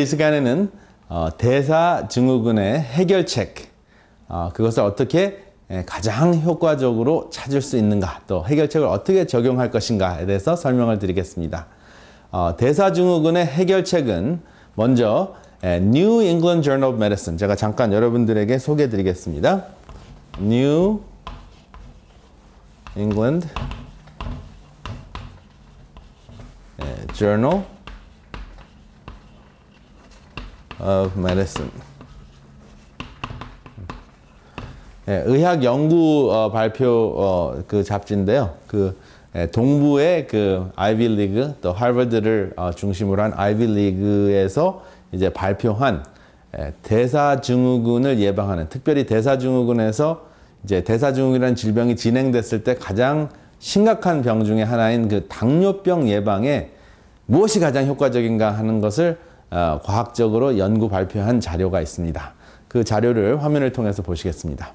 이 시간에는 대사증후군의 해결책, 그것을 어떻게 가장 효과적으로 찾을 수 있는가, 또 해결책을 어떻게 적용할 것인가에 대해서 설명을 드리겠습니다. 대사증후군의 해결책은 먼저 New England Journal of Medicine, 제가 잠깐 여러분들에게 소개해 드리겠습니다. New England Journal of Medicine. 의학 연구 발표 그 잡지인데요. 동부의 아이비 리그, 또 하버드를 중심으로 한 아이비 리그에서 이제 발표한 대사증후군을 예방하는, 특별히 대사증후군에서 이제 대사증후군이라는 질병이 진행됐을 때 가장 심각한 병 중에 하나인 당뇨병 예방에 무엇이 가장 효과적인가 하는 것을 과학적으로 연구 발표한 자료가 있습니다. 그 자료를 화면을 통해서 보시겠습니다.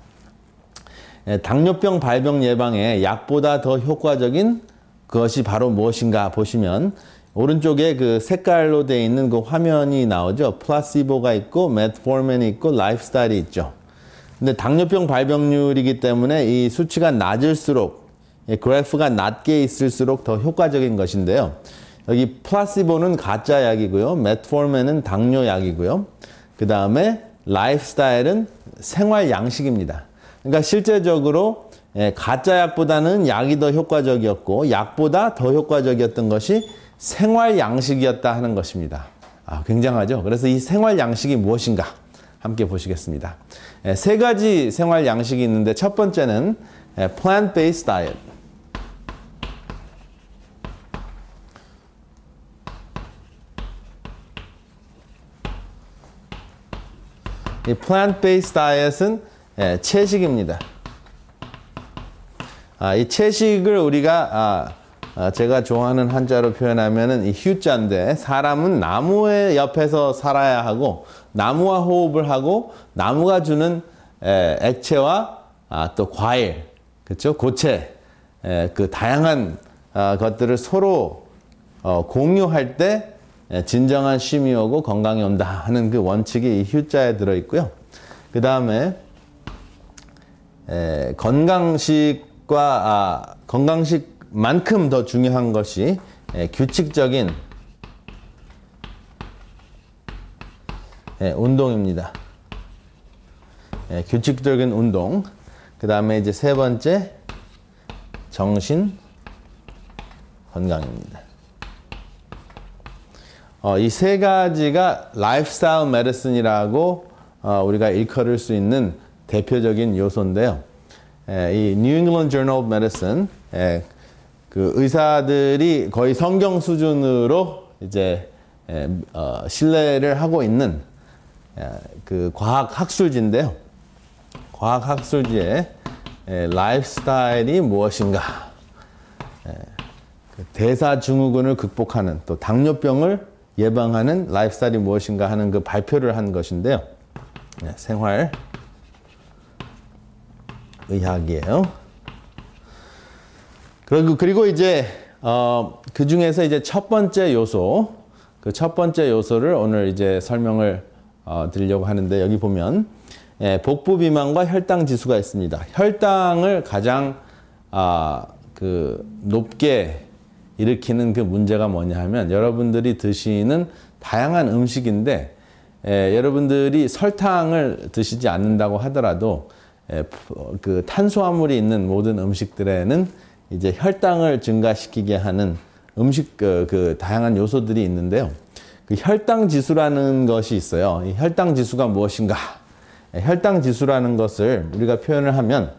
당뇨병 발병 예방에 약보다 더 효과적인 그것이 바로 무엇인가 보시면 오른쪽에 색깔로 되어 있는 화면이 나오죠. 플라시보가 있고 메트포르민이 있고 라이프스타일이 있죠. 근데 당뇨병 발병률이기 때문에 이 수치가 낮을수록, 그래프가 낮게 있을수록 더 효과적인 것인데요. 여기 플라시보는 가짜 약이고요. 메트포르민은 당뇨 약이고요. 그 다음에 라이프스타일은 생활 양식입니다. 그러니까 실제적으로 가짜 약보다는 약이 더 효과적이었고 약보다 더 효과적이었던 것이 생활 양식이었다 하는 것입니다. 굉장하죠? 그래서 이 생활 양식이 무엇인가 함께 보시겠습니다. 세 가지 생활 양식이 있는데 첫 번째는 plant-based diet. 이 plant-based diet은 채식입니다. 이 채식을 우리가 제가 좋아하는 한자로 표현하면은 이 휴자인데, 사람은 나무의 옆에서 살아야 하고 나무와 호흡을 하고 나무가 주는 액체와 또 과일, 그렇죠? 고체, 다양한 것들을 서로 공유할 때 진정한 쉼이 오고 건강이 온다 하는 원칙이 이 휴자에 들어 있고요. 그 다음에 건강식만큼 더 중요한 것이 규칙적인 운동입니다. 규칙적인 운동. 그 다음에 이제 세 번째, 정신 건강입니다. 이 세 가지가 라이프스타일 메디슨이라고 우리가 일컬을 수 있는 대표적인 요소인데요. 이 New England Journal of Medicine, 의사들이 거의 성경 수준으로 이제 신뢰를 하고 있는 과학 학술지인데요. 과학 학술지에 라이프스타일이 무엇인가, 대사증후군을 극복하는, 또 당뇨병을 예방하는 라이프스타일이 무엇인가 하는 발표를 한 것인데요. 생활 의학이에요. 그리고 이제 그 중에서 이제 첫 번째 요소, 첫 번째 요소를 오늘 이제 설명을 드리려고 하는데, 여기 보면 복부 비만과 혈당 지수가 있습니다. 혈당을 가장 높게 일으키는 문제가 뭐냐 하면, 여러분들이 드시는 다양한 음식인데, 여러분들이 설탕을 드시지 않는다고 하더라도 탄수화물이 있는 모든 음식들에는 이제 혈당을 증가시키게 하는 다양한 요소들이 있는데요. 혈당 지수라는 것이 있어요. 이 혈당 지수가 무엇인가? 혈당 지수라는 것을 우리가 표현을 하면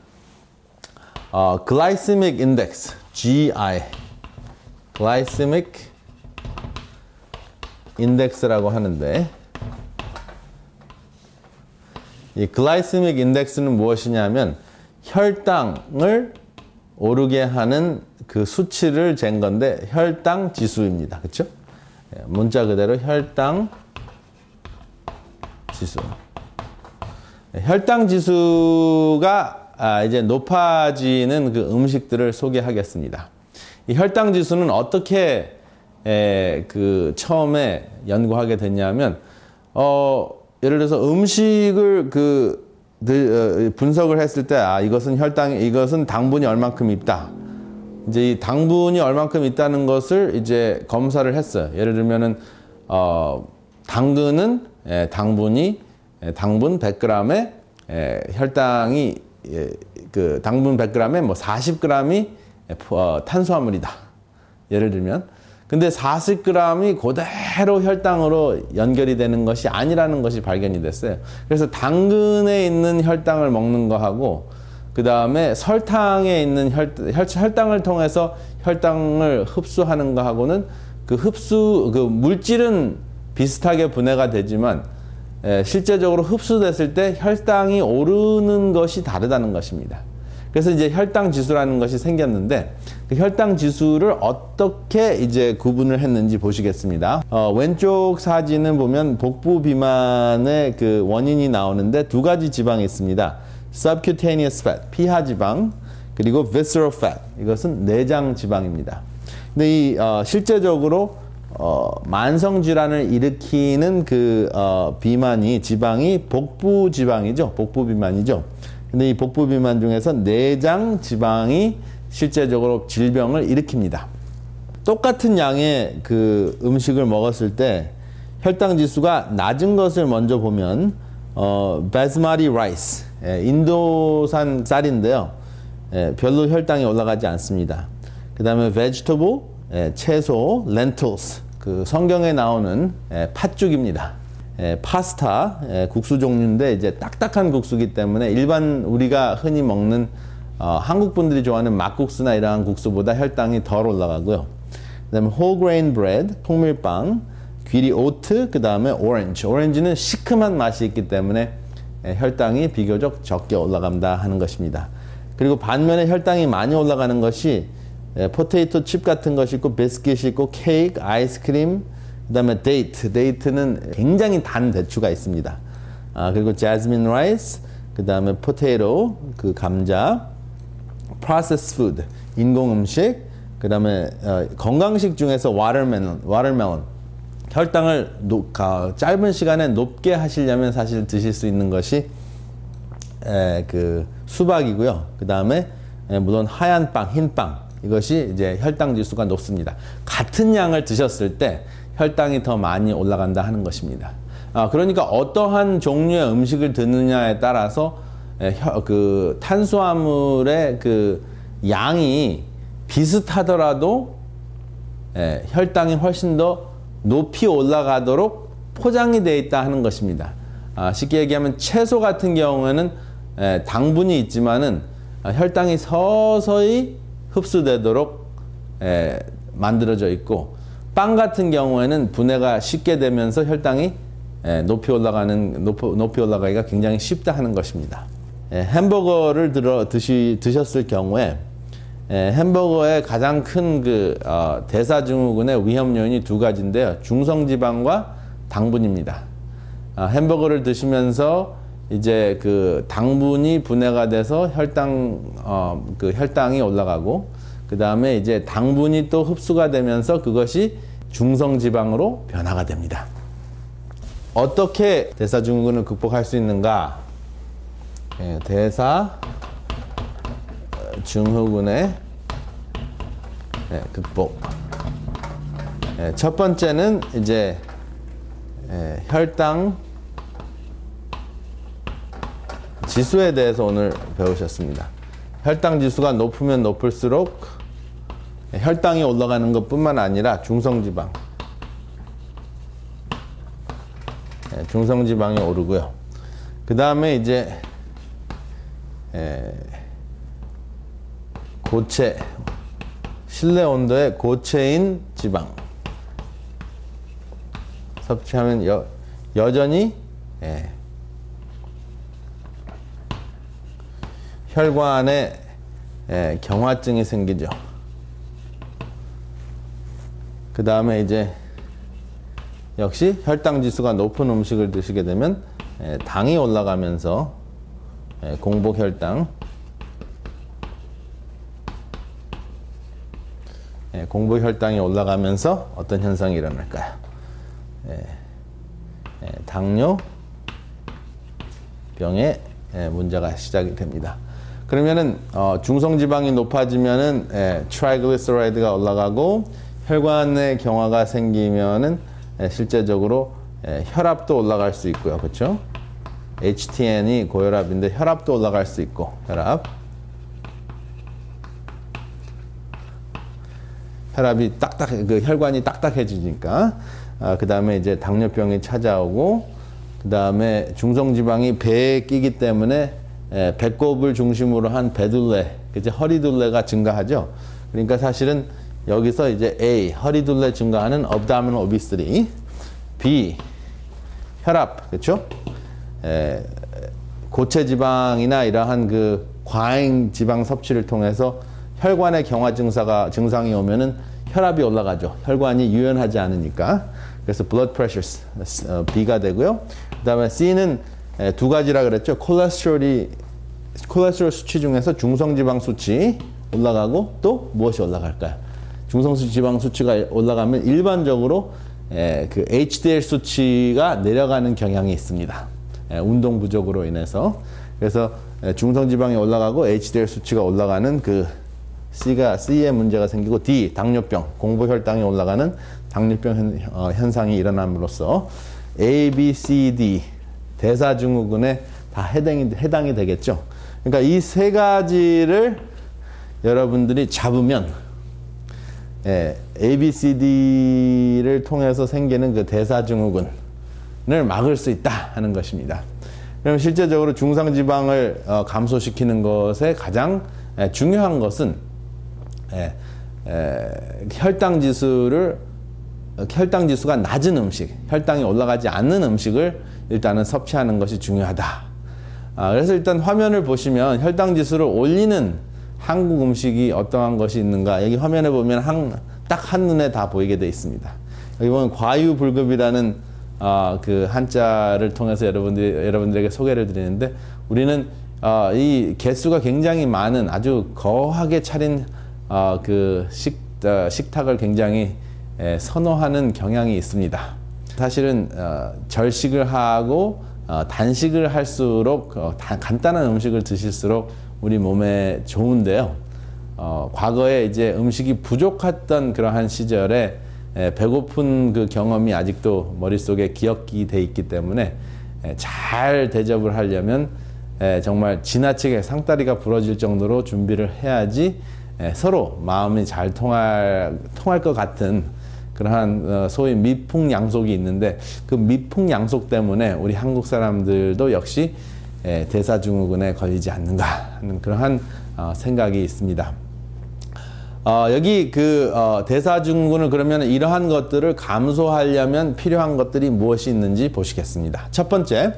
glycemic index, GI, glycemic index라고 하는데, 이 glycemic index는 무엇이냐면 혈당을 오르게 하는 수치를 잰 건데 혈당 지수입니다. 그렇죠? 문자 그대로 혈당 지수. 혈당 지수가 이제 높아지는 음식들을 소개하겠습니다. 이 혈당 지수는 어떻게 처음에 연구하게 됐냐면, 예를 들어서 음식을 분석을 했을 때, 이것은 당분이 얼만큼 있다. 이제 이 당분이 얼만큼 있다는 것을 이제 검사를 했어요. 예를 들면은, 당근은, 당분 100g에, 혈당이, 당분 100g에 뭐 40g이 탄수화물이다. 예를 들면. 근데 40g이 그대로 혈당으로 연결이 되는 것이 아니라는 것이 발견이 됐어요. 그래서 당근에 있는 혈당을 먹는 거하고, 그 다음에 설탕에 있는 혈당을 통해서 혈당을 흡수하는 거하고는 그 물질은 비슷하게 분해가 되지만, 실제적으로 흡수됐을 때 혈당이 오르는 것이 다르다는 것입니다. 그래서 이제 혈당 지수라는 것이 생겼는데, 그 혈당 지수를 어떻게 이제 구분을 했는지 보시겠습니다. 왼쪽 사진은 보면 복부 비만의 그 원인이 나오는데 두 가지 지방이 있습니다. subcutaneous fat, 피하 지방, 그리고 visceral fat, 이것은 내장 지방입니다. 근데 이 실제적으로 만성 질환을 일으키는 지방이 복부 지방이죠. 복부 비만이죠. 근데 이 복부 비만 중에서 내장 지방이 실제적으로 질병을 일으킵니다. 똑같은 양의 그 음식을 먹었을 때 혈당 지수가 낮은 것을 먼저 보면 바스마티 라이스, 인도산 쌀인데요. 별로 혈당이 올라가지 않습니다. 그 다음에 vegetable, 채소, lentils, 그 성경에 나오는 팥죽입니다. 파스타, 국수 종류인데 이제 딱딱한 국수기 때문에 일반 우리가 흔히 먹는 한국 분들이 좋아하는 막국수나 이러한 국수보다 혈당이 덜 올라가고요. 그 다음에 whole grain bread, 통밀빵, 귀리 오트, 그 다음에 오렌지. 오렌지는 시큼한 맛이 있기 때문에 혈당이 비교적 적게 올라간다 하는 것입니다. 그리고 반면에 혈당이 많이 올라가는 것이 포테이토 칩 같은 것이 있고, 비스킷이 있고, 케이크, 아이스크림, 그 다음에 데이트는 굉장히 단 대추가 있습니다. 그리고 자스민 라이스, 그 다음에 포테이토, 그 감자, processed food, 인공 음식, 그 다음에 건강식 중에서 watermelon. 혈당을 짧은 시간에 높게 하시려면 사실 드실 수 있는 것이 그 수박이고요. 그 다음에 물론 하얀 빵, 흰 빵, 이것이 이제 혈당 지수가 높습니다. 같은 양을 드셨을 때 혈당이 더 많이 올라간다 하는 것입니다. 그러니까 어떠한 종류의 음식을 드느냐에 따라서 그 탄수화물의 그 양이 비슷하더라도 혈당이 훨씬 더 높이 올라가도록 포장이 되어 있다 하는 것입니다. 쉽게 얘기하면 채소 같은 경우에는 당분이 있지만은 혈당이 서서히 흡수되도록 만들어져 있고, 빵 같은 경우에는 분해가 쉽게 되면서 혈당이 높이 올라가기가 굉장히 쉽다 하는 것입니다. 햄버거를 드셨을 경우에 햄버거의 가장 큰 대사증후군의 위험 요인이 두 가지인데요. 중성지방과 당분입니다. 햄버거를 드시면서 이제 그 당분이 분해가 돼서 혈당이 올라가고, 그 다음에 이제 당분이 또 흡수가 되면서 그것이 중성지방으로 변화가 됩니다. 어떻게 대사증후군을 극복할 수 있는가? 대사증후군의 극복. 첫 번째는 이제 혈당 지수에 대해서 오늘 배우셨습니다. 혈당 지수가 높으면 높을수록 혈당이 올라가는 것뿐만 아니라 중성지방이 오르고요. 그 다음에 이제 고체, 실내 온도의 고체인 지방 섭취하면 여전히 혈관에 경화증이 생기죠. 그 다음에 이제 역시 혈당 지수가 높은 음식을 드시게 되면 당이 올라가면서 공복혈당이 올라가면서 어떤 현상이 일어날까요? 당뇨병의 문제가 시작이 됩니다. 그러면은 중성지방이 높아지면은 트라이글리세라이드가 올라가고 혈관의 경화가 생기면은 실제적으로 혈압도 올라갈 수 있고요, 그렇죠? HTN이 고혈압인데 혈압도 올라갈 수 있고 혈압이 그 혈관이 딱딱해지니까 그 다음에 이제 당뇨병이 찾아오고 그 다음에 중성지방이 배에 끼기 때문에 배꼽을 중심으로 한 배둘레, 이제 허리둘레가 증가하죠. 그러니까 사실은 여기서 이제 A, 허리둘레 증가하는 abdominal obesity, B, 혈압, 그렇죠? 고체 지방이나 이러한 그 과잉 지방 섭취를 통해서 혈관의 경화 증상이 오면은 혈압이 올라가죠. 혈관이 유연하지 않으니까. 그래서 blood pressure B가 되고요. 그다음에 C는 두 가지라 그랬죠. 콜레스테롤 수치 중에서 중성지방 수치 올라가고 또 무엇이 올라갈까요? 중성지방 수치가 올라가면 일반적으로 그 HDL 수치가 내려가는 경향이 있습니다. 운동 부족으로 인해서. 그래서 중성지방이 올라가고 HDL 수치가 올라가는 그 C에 문제가 생기고, D, 당뇨병, 공복혈당이 올라가는 당뇨병 현상이 일어남으로써 A, B, C, D 대사증후군에 다 해당이 되겠죠. 그러니까 이 세 가지를 여러분들이 잡으면 A, B, C, D를 통해서 생기는 그 대사증후군을 막을 수 있다 하는 것입니다. 그럼 실제적으로 중성지방을 감소시키는 것에 가장 중요한 것은 혈당 지수가 낮은 음식, 혈당이 올라가지 않는 음식을 일단은 섭취하는 것이 중요하다. 그래서 일단 화면을 보시면 혈당 지수를 올리는 한국 음식이 어떠한 것이 있는가, 여기 화면에 보면 딱 한눈에 다 보이게 돼 있습니다. 여기 보면 과유불급이라는 그 한자를 통해서 여러분들에게 소개를 드리는데, 우리는 이 개수가 굉장히 많은 아주 거하게 차린 그 식탁을 굉장히 선호하는 경향이 있습니다. 사실은 절식을 하고 단식을 할수록 간단한 음식을 드실수록 우리 몸에 좋은데요. 과거에 이제 음식이 부족했던 그러한 시절에 배고픈 그 경험이 아직도 머릿속에 기억이 돼 있기 때문에 잘 대접을 하려면 정말 지나치게 상다리가 부러질 정도로 준비를 해야지 서로 마음이 잘 통할 것 같은 그러한 소위 미풍양속이 있는데, 그 미풍양속 때문에 우리 한국 사람들도 역시 대사증후군에 걸리지 않는가 하는 그러한 생각이 있습니다. 여기 그 대사증후군을 그러면 이러한 것들을 감소하려면 필요한 것들이 무엇이 있는지 보시겠습니다. 첫 번째,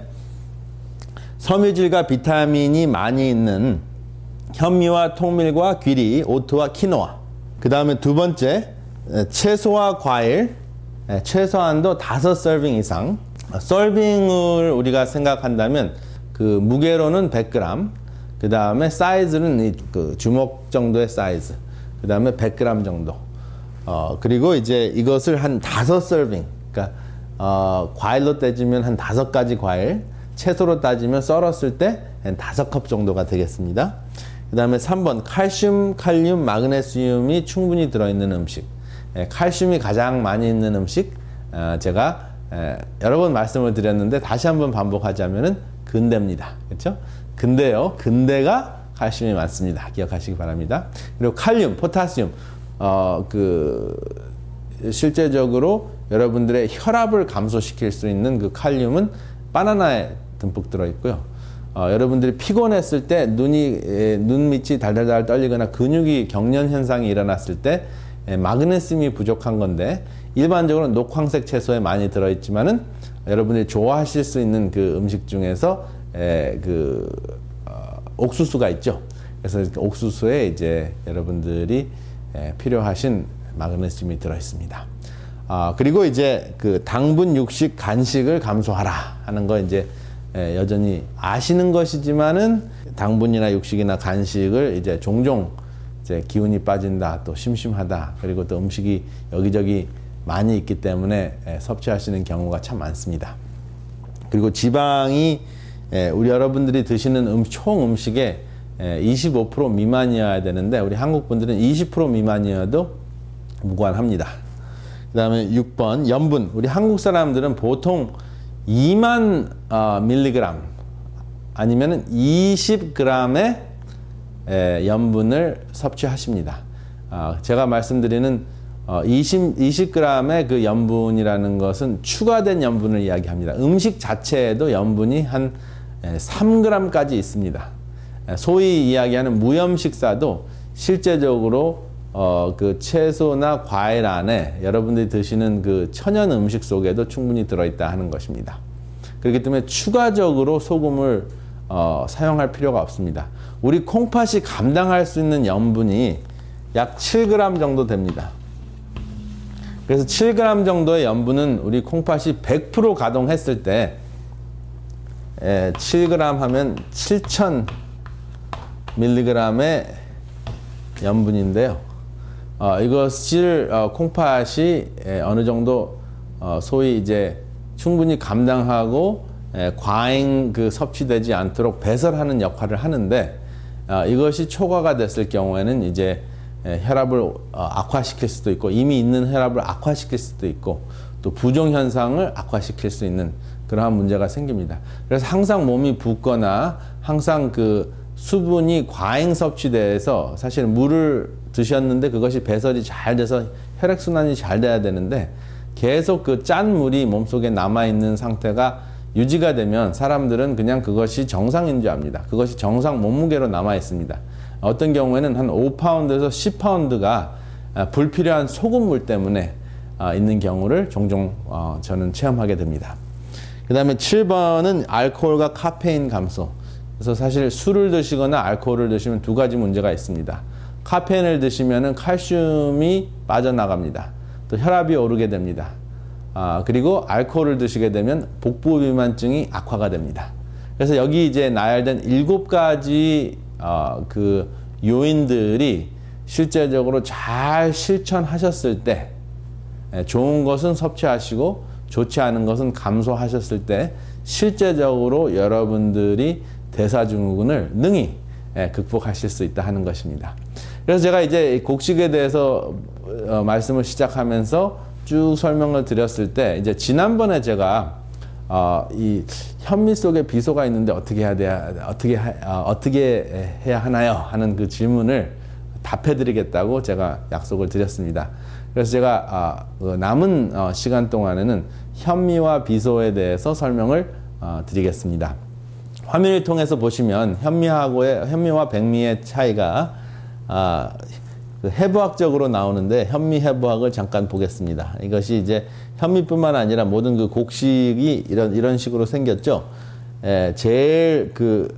섬유질과 비타민이 많이 있는 현미와 통밀과 귀리, 오트와 키노아. 그 다음에 두 번째, 채소와 과일, 최소한도 5서빙 이상. 서빙을 우리가 생각한다면 그 무게로는 100g, 그 다음에 사이즈는 그 주먹 정도의 사이즈, 그 다음에 100g 정도. 그리고 이제 이것을 한 5서빙, 그러니까 과일로 따지면 한 5가지 과일, 채소로 따지면 썰었을 때 한 5컵 정도가 되겠습니다. 그 다음에 3번, 칼슘, 칼륨, 마그네슘이 충분히 들어있는 음식. 칼슘이 가장 많이 있는 음식, 제가 여러 번 말씀을 드렸는데 다시 한번 반복하자면은 근대입니다. 그렇죠? 근대요. 근대가 칼슘이 많습니다. 기억하시기 바랍니다. 그리고 칼륨, 포타시움, 실제적으로 여러분들의 혈압을 감소시킬 수 있는 그 칼륨은 바나나에 듬뿍 들어있고요. 여러분들이 피곤했을 때 눈 밑이 달달달 떨리거나 근육이 경련 현상이 일어났을 때 마그네슘이 부족한 건데, 일반적으로 녹황색 채소에 많이 들어있지만은 여러분들이 좋아하실 수 있는 그 음식 중에서 옥수수가 있죠. 그래서 옥수수에 이제 여러분들이 필요하신 마그네슘이 들어있습니다. 그리고 이제 그 당분 육식 간식을 감소하라 하는 거 이제 여전히 아시는 것이지만은 당분이나 육식이나 간식을 이제 종종 이제 기운이 빠진다, 또 심심하다, 그리고 또 음식이 여기저기 많이 있기 때문에 섭취하시는 경우가 참 많습니다. 그리고 지방이 우리 여러분들이 드시는 총 음식의 25% 미만이어야 되는데 우리 한국 분들은 20% 미만이어도 무관합니다. 그 다음에 6번 염분. 우리 한국 사람들은 보통 2만 밀리그램 아니면 20g의 염분을 섭취하십니다. 제가 말씀드리는 20g의 그 염분이라는 것은 추가된 염분을 이야기합니다. 음식 자체에도 염분이 한 3g까지 있습니다. 소위 이야기하는 무염 식사도 실제적으로 그 채소나 과일 안에 여러분들이 드시는 그 천연 음식 속에도 충분히 들어있다 하는 것입니다. 그렇기 때문에 추가적으로 소금을 사용할 필요가 없습니다. 우리 콩팥이 감당할 수 있는 염분이 약 7g 정도 됩니다. 그래서 7g 정도의 염분은 우리 콩팥이 100% 가동했을 때 7g 하면 7000mg의 염분인데요. 이것을 콩팥이 어느 정도 소위 이제 충분히 감당하고 과잉 섭취되지 않도록 배설하는 역할을 하는데 이것이 초과가 됐을 경우에는 이제 혈압을 악화시킬 수도 있고 이미 있는 혈압을 악화시킬 수도 있고 또 부종 현상을 악화시킬 수 있는 그러한 문제가 생깁니다. 그래서 항상 몸이 붓거나 항상 그 수분이 과잉 섭취돼서 사실 물을 드셨는데 그것이 배설이 잘 돼서 혈액순환이 잘 돼야 되는데 계속 그 짠 물이 몸속에 남아있는 상태가 유지가 되면 사람들은 그냥 그것이 정상인 줄 압니다. 그것이 정상 몸무게로 남아 있습니다. 어떤 경우에는 한 5파운드에서 10파운드가 불필요한 소금물 때문에 있는 경우를 종종 저는 체험하게 됩니다. 그 다음에 7번은 알코올과 카페인 감소. 그래서 사실 술을 드시거나 알코올을 드시면 두 가지 문제가 있습니다. 카페인을 드시면 칼슘이 빠져나갑니다. 또 혈압이 오르게 됩니다. 그리고 알코올을 드시게 되면 복부 비만증이 악화가 됩니다. 그래서 여기 이제 나열된 7가지 그 요인들이 실제적으로 잘 실천하셨을 때 좋은 것은 섭취하시고 좋지 않은 것은 감소하셨을 때 실제적으로 여러분들이 대사증후군을 능히 극복하실 수 있다 하는 것입니다. 그래서 제가 이제 곡식에 대해서 말씀을 시작하면서 쭉 설명을 드렸을 때 이제 지난번에 제가 이 현미 속에 비소가 있는데 어떻게 해야 하나요? 하는 그 질문을 답해 드리겠다고 제가 약속을 드렸습니다. 그래서 제가 남은 시간 동안에는 현미와 비소에 대해서 설명을 드리겠습니다. 화면을 통해서 보시면 현미와 백미의 차이가 해부학적으로 나오는데 현미 해부학을 잠깐 보겠습니다. 이것이 이제 현미뿐만 아니라 모든 그 곡식이 이런 식으로 생겼죠. 제일 그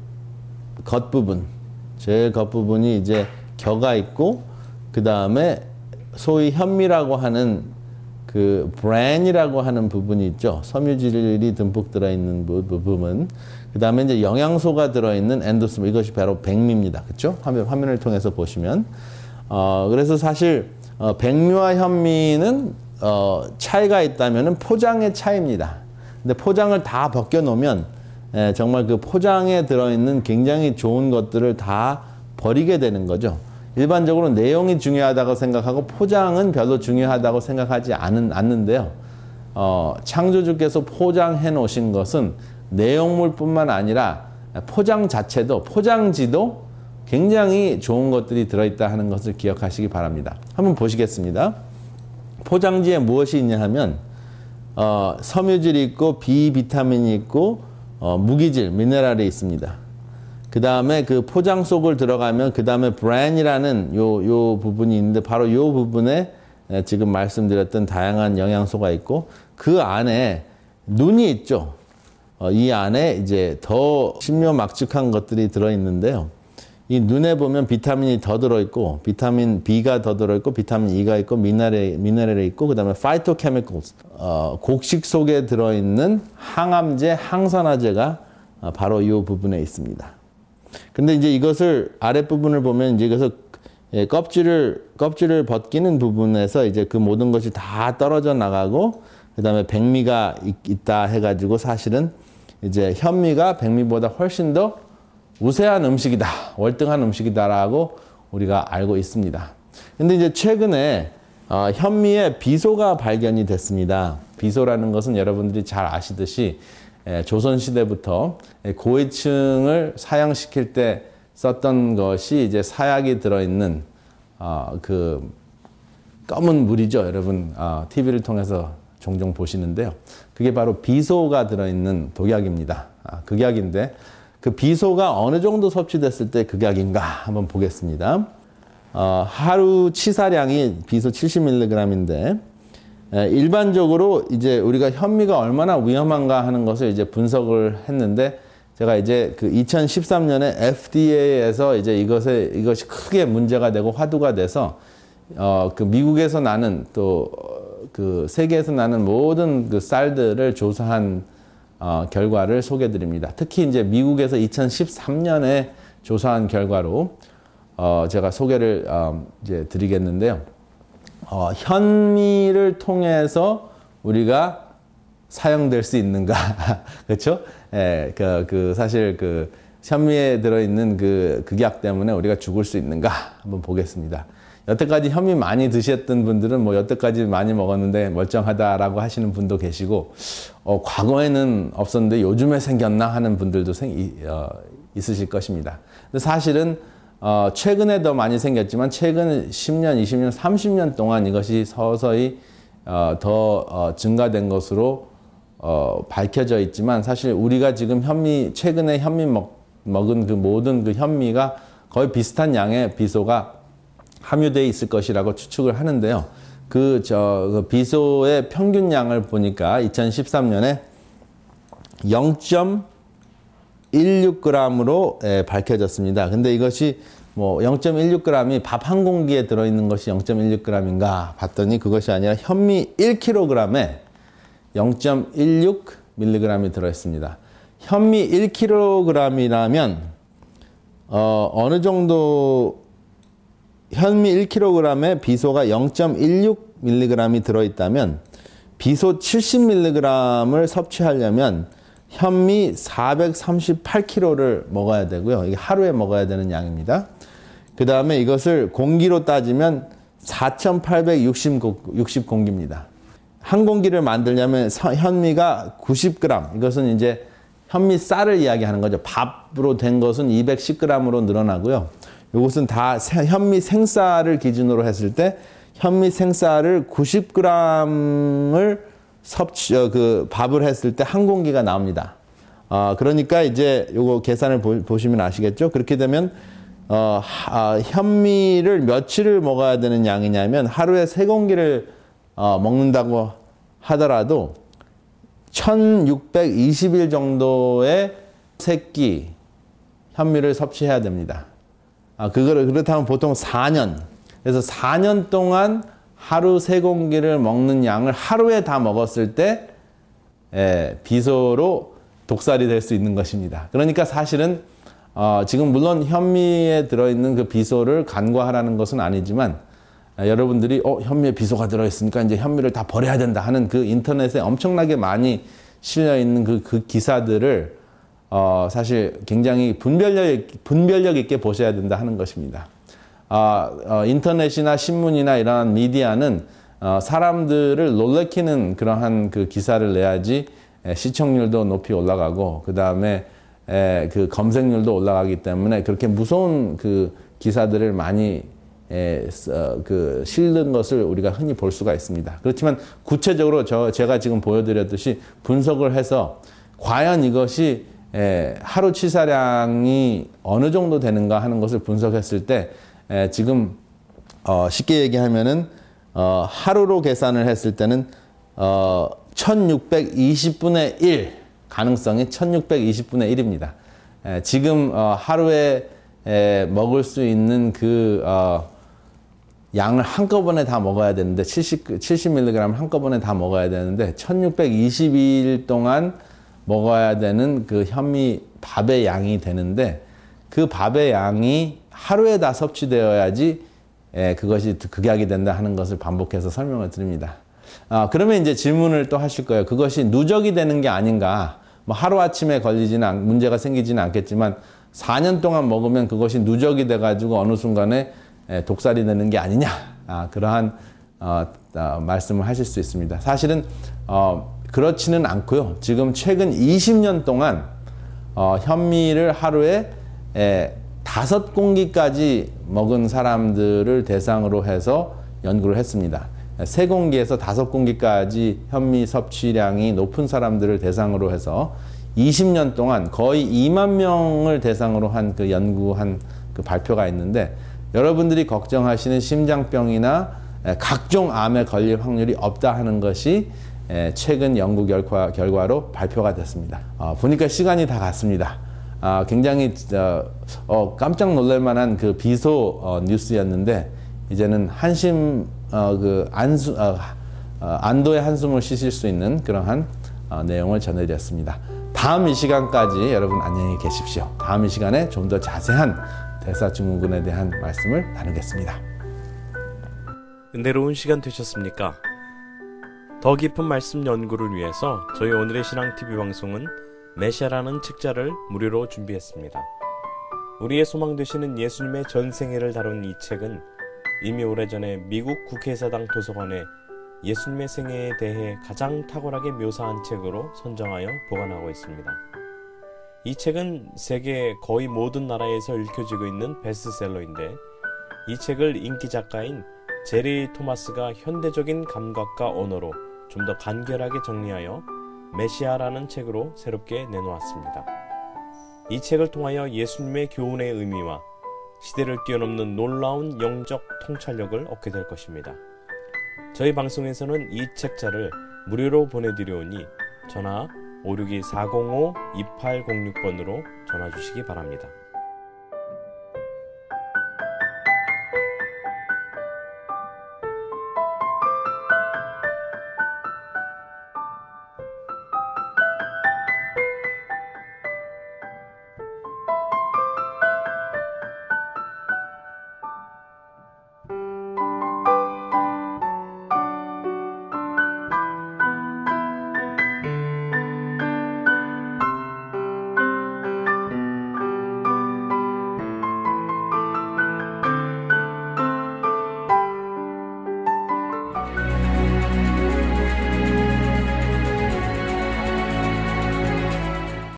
겉부분이 이제 겨가 있고 그 다음에 소위 현미라고 하는 그 브랜이라고 하는 부분이 있죠. 섬유질이 듬뿍 들어있는 부분. 그 다음에 이제 영양소가 들어있는 엔도스몰. 이것이 바로 백미입니다. 그렇죠? 화면을 통해서 보시면. 그래서 사실 백미와 현미는 차이가 있다면은 포장의 차이입니다. 근데 포장을 다 벗겨 놓으면 정말 그 포장에 들어있는 굉장히 좋은 것들을 다 버리게 되는 거죠. 일반적으로 내용이 중요하다고 생각하고 포장은 별로 중요하다고 생각하지 않는데요. 창조주께서 포장해 놓으신 것은 내용물뿐만 아니라 포장 자체도, 포장지도 굉장히 좋은 것들이 들어있다 하는 것을 기억하시기 바랍니다. 한번 보시겠습니다. 포장지에 무엇이 있냐 하면 섬유질이 있고 비타민이 있고 무기질, 미네랄이 있습니다. 그 다음에 그 포장 속을 들어가면 그 다음에 브랜이라는 요 부분이 있는데 바로 요 부분에 지금 말씀드렸던 다양한 영양소가 있고 그 안에 눈이 있죠. 이 안에 이제 더 신묘막측한 것들이 들어있는데요. 이 눈에 보면 비타민이 더 들어있고 비타민 B가 더 들어있고 비타민 E가 있고 미네랄이 있고 그 다음에 파이토케미컬스 곡식 속에 들어있는 항암제, 항산화제가 바로 이 부분에 있습니다. 근데 이제 이것을 아랫부분을 보면 이제 이것을 껍질을 벗기는 부분에서 이제 그 모든 것이 다 떨어져 나가고 그 다음에 백미가 있다 해가지고 사실은 이제 현미가 백미보다 훨씬 더 우세한 음식이다, 월등한 음식이다라고 우리가 알고 있습니다. 근데 이제 최근에 현미에 비소가 발견이 됐습니다. 비소라는 것은 여러분들이 잘 아시듯이 조선시대부터 고위층을 사양시킬 때 썼던 것이 이제 사약이 들어있는 그 검은 물이죠. 여러분 TV를 통해서 종종 보시는데요. 그게 바로 비소가 들어있는 독약입니다. 극약인데 그 비소가 어느 정도 섭취됐을 때 극약인가 한번 보겠습니다. 하루 치사량이 비소 70mg인데 일반적으로 이제 우리가 현미가 얼마나 위험한가 하는 것을 이제 분석을 했는데 제가 이제 그 2013년에 FDA에서 이제 이것이 크게 문제가 되고 화두가 돼서 그 미국에서 나는 또 그 세계에서 나는 모든 그 쌀들을 조사한 결과를 소개해 드립니다. 특히 이제 미국에서 2013년에 조사한 결과로 제가 소개를 이제 드리겠는데요. 현미를 통해서 우리가 사용될 수 있는가? 그렇죠? 예, 사실 그 현미에 들어있는 그 극약 때문에 우리가 죽을 수 있는가? 한번 보겠습니다. 여태까지 현미 많이 드셨던 분들은 뭐 여태까지 많이 먹었는데 멀쩡하다라고 하시는 분도 계시고, 과거에는 없었는데 요즘에 생겼나 하는 분들도 있으실 것입니다. 근데 사실은 최근에 더 많이 생겼지만 최근 10년, 20년, 30년 동안 이것이 서서히 더 증가된 것으로 밝혀져 있지만 사실 우리가 지금 최근에 현미 먹은 그 모든 그 현미가 거의 비슷한 양의 비소가 함유되어 있을 것이라고 추측을 하는데요. 그 비소의 평균량을 보니까 2013년에 0.16g으로 밝혀졌습니다. 근데 이것이 뭐 0.16g이 밥 한 공기에 들어있는 것이 0.16g인가 봤더니 그것이 아니라 현미 1kg에 0.16mg이 들어있습니다. 현미 1kg이라면 어느 정도 현미 1kg에 비소가 0.16mg이 들어있다면 비소 70mg을 섭취하려면 현미 438kg를 먹어야 되고요. 이게 하루에 먹어야 되는 양입니다. 그 다음에 이것을 공기로 따지면 4,860공기입니다. 한 공기를 만들려면 현미가 90g, 이것은 이제 현미 쌀을 이야기하는 거죠. 밥으로 된 것은 210g으로 늘어나고요. 이것은 다 현미 생쌀을 기준으로 했을 때 현미 생쌀을 90g을 밥을 했을 때 한 공기가 나옵니다. 그러니까 이제 요거 계산을 보시면 아시겠죠? 그렇게 되면 현미를 며칠을 먹어야 되는 양이냐면 하루에 3공기를 먹는다고 하더라도 1620일 정도의 새끼 현미를 섭취해야 됩니다. 그렇다면 보통 4년. 그래서 4년 동안 하루 3공기를 먹는 양을 하루에 다 먹었을 때 비소로 독살이 될 수 있는 것입니다. 그러니까 사실은 지금 물론 현미에 들어있는 그 비소를 간과하라는 것은 아니지만 여러분들이 현미에 비소가 들어있으니까 이제 현미를 다 버려야 된다 하는 그 인터넷에 엄청나게 많이 실려있는 그 기사들을 사실 굉장히 분별력 있게 보셔야 된다 하는 것입니다. 인터넷이나 신문이나 이러한 미디어는 사람들을 놀래키는 그러한 그 기사를 내야지 시청률도 높이 올라가고 그 다음에 그 검색률도 올라가기 때문에 그렇게 무서운 그 기사들을 많이 실는 것을 우리가 흔히 볼 수가 있습니다. 그렇지만 구체적으로 제가 지금 보여드렸듯이 분석을 해서 과연 이것이 하루 치사량이 어느 정도 되는가 하는 것을 분석했을 때 지금 쉽게 얘기하면은 하루로 계산을 했을 때는 1620분의 1 가능성이 1620분의 1입니다. 지금 하루에 먹을 수 있는 그 양을 한꺼번에 다 먹어야 되는데 70mg을 한꺼번에 다 먹어야 되는데 1622일 동안 먹어야 되는 그 현미 밥의 양이 되는데 그 밥의 양이 하루에 다 섭취되어야지 그것이 극약이 된다 하는 것을 반복해서 설명을 드립니다. 그러면 이제 질문을 또 하실 거예요. 그것이 누적이 되는 게 아닌가? 뭐 하루아침에 문제가 생기지는 않겠지만 4년 동안 먹으면 그것이 누적이 돼가지고 어느 순간에 독살이 되는 게 아니냐. 그러한 말씀을 하실 수 있습니다. 사실은 그렇지는 않고요. 지금 최근 20년 동안 현미를 하루에 5공기까지 먹은 사람들을 대상으로 해서 연구를 했습니다. 3공기에서 5공기까지 현미 섭취량이 높은 사람들을 대상으로 해서 20년 동안 거의 2만 명을 대상으로 한 그 연구한 그 발표가 있는데, 여러분들이 걱정하시는 심장병이나 각종 암에 걸릴 확률이 없다 하는 것이 최근 연구 결과로 발표가 됐습니다. 보니까 시간이 다 갔습니다. 굉장히 깜짝 놀랄 만한 그 비소 뉴스였는데, 이제는 안도의 한숨을 쉬실 수 있는 그러한 내용을 전해드렸습니다. 다음 이 시간까지 여러분 안녕히 계십시오. 다음 이 시간에 좀 더 자세한 대사증후군에 대한 말씀을 나누겠습니다. 은혜로운 시간 되셨습니까? 더 깊은 말씀 연구를 위해서 저희 오늘의 신앙TV 방송은 메시아라는 책자를 무료로 준비했습니다. 우리의 소망 되시는 예수님의 전생애를 다룬 이 책은 이미 오래전에 미국 국회의사당 도서관에 예수님의 생애에 대해 가장 탁월하게 묘사한 책으로 선정하여 보관하고 있습니다. 이 책은 세계 거의 모든 나라에서 읽혀지고 있는 베스트셀러인데, 이 책을 인기 작가인 제리 토마스가 현대적인 감각과 언어로 좀 더 간결하게 정리하여 메시아라는 책으로 새롭게 내놓았습니다. 이 책을 통하여 예수님의 교훈의 의미와 시대를 뛰어넘는 놀라운 영적 통찰력을 얻게 될 것입니다. 저희 방송에서는 이 책자를 무료로 보내드려오니 전화 562-405-2806번으로 전화 주시기 바랍니다.